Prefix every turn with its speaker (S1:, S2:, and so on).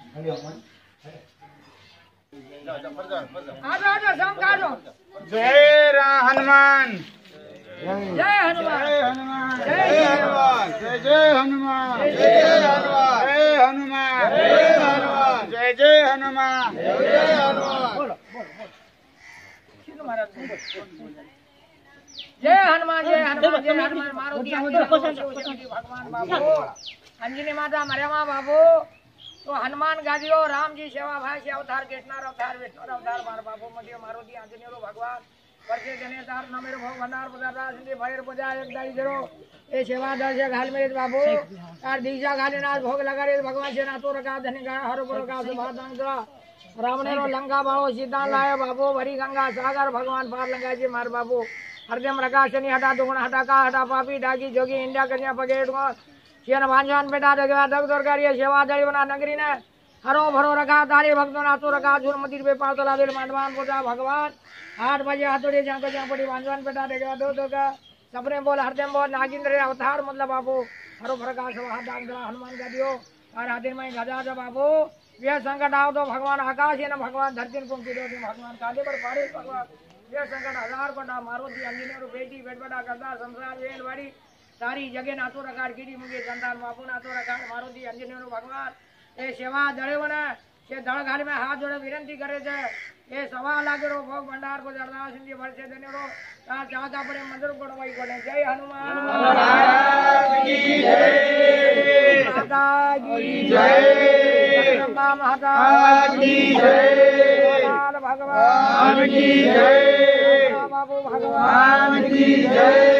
S1: आजा सब काजो।
S2: जय हनुमान,
S1: जय हनुमान,
S2: जय हनुमान, जय हनुमान, जय हनुमान, जय हनुमान, जय हनुमान, जय हनुमान, जय जय हनुमान, जय हनुमान।
S1: बोलो महाराज जय हनुमान, जय हनुमान, जय हनुमान। मारुति भगवान बाबू अंजनी माता मरियमा बाबू तो हनुमान गादियो राम जी सेवा भाई से अवतार कृष्ण अवतार विष्णु अवतार मार बाबू मध्य मारुति आंजनेय भगवान वर्षे जनेतार न मेरे भोग भंडार पदार्थ सिंधि भैर पूजा एक दाई जरो ए सेवा दर्शे घाल मेरे बाबू तार दीक्षा घाले नाथ भोग लगा रे भगवान से नातो रखा धनी गा हर पुर का सुभादान करा रावणे रो लंका बाळो सीता लाए बाबू भरी गंगा सागर भगवान पार लंगा जी मार बाबू हरदम रखा शनि हटा दुगुण हटा का हटा पापी डाकी जोगी इंडिया कन्या पगेट शेन भांजान बेटा दगवा दग दरकारी सेवा दड़ी बना नगरी ने हरो भरो रखा तारे भक्तों नातो रखा झूल मंदिर पे पार तला दिल मांडवान पूजा भगवान 8 बजे हाथोड़ी जहाँ पड़ी भांजवान बेटा दगवा दो का सपने बोल हरदम बोल नागिंद्र अवतार मतलब बाबू हरो भरका सब हाथ डांगरा हनुमान का दियो और हाथी में गजा दो बाबू ये संकट आओ तो भगवान आकाश है ना भगवान धरती को दो भगवान काले पर पारे भगवान ये संकट 1000 कोटा मारुति अंजनी बेटी बेटबड़ा करता संसार वेल बाड़ी सारी जगह नातो रकार कीड़ी मुंगे संतान बापू नातो रकार मारुति अंजनी भगवान ये सेवा दड़े बना ये दड़ घाल में हाथ जोड़े विनती करे थे ये सवा लागे रो भोग भंडार को जरदा सिंधी वर्षे देने रो तार चाहता पड़े मंदिर को वही कोने जय हनुमान की जय माता की जय माता की जय भगवान की जय बाबू भगवान की जय।